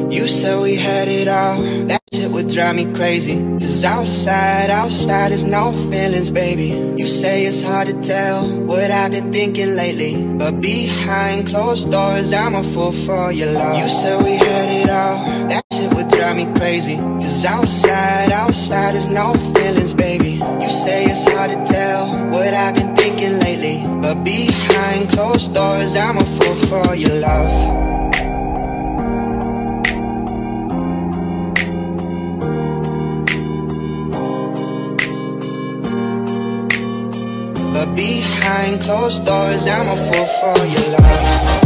You said we had it all, that shit would drive me crazy. Cause outside is no feelings, baby. You say it's hard to tell what I've been thinking lately, but behind closed doors, I'm a fool for your love. You said we had it all, that shit would drive me crazy. Cause outside is no feelings, baby. You say it's hard to tell what I've been thinking lately, but behind closed doors, I'm a fool for your love. But behind closed doors, I'm a fool for your love.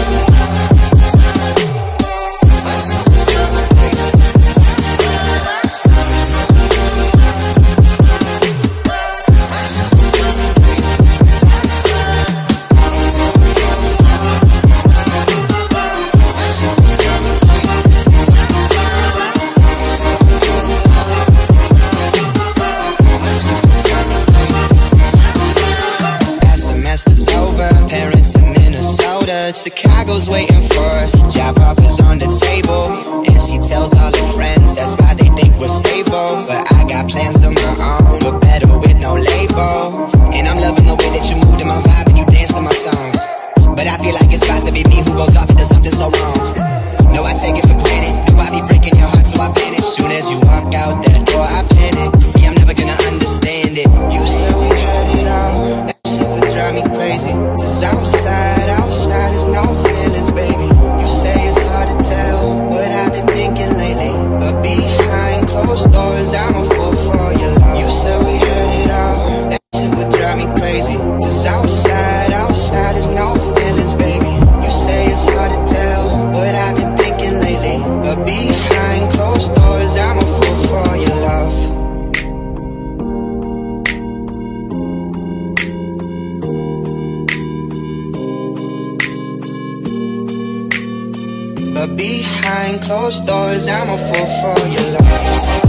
Chicago's waiting for her, job offers on the table, and she tells all her friends that's why they think we're stable. But I got plans of my own, but better with no label. And I'm loving the way that you move to my vibe and you dance to my songs. But I feel like it's about to be me who goes off into something so wrong. No, I take it for granted, no, I be breaking your heart so I panic. Soon as you walk out that door, I panic. See, I'm never gonna understand it. You said we had it all, that shit would drive me crazy. Cause outside is no feelings, baby. You say it's hard to tell what I've been thinking lately, but behind closed doors, I'm a fool for your love. You said we had it all, that shit would drive me crazy. Cause outside is no feelings, baby. You say it's hard to tell what I've been thinking lately, but behind closed doors, I'm a fool for your love. But behind closed doors, I'm a fool for your love.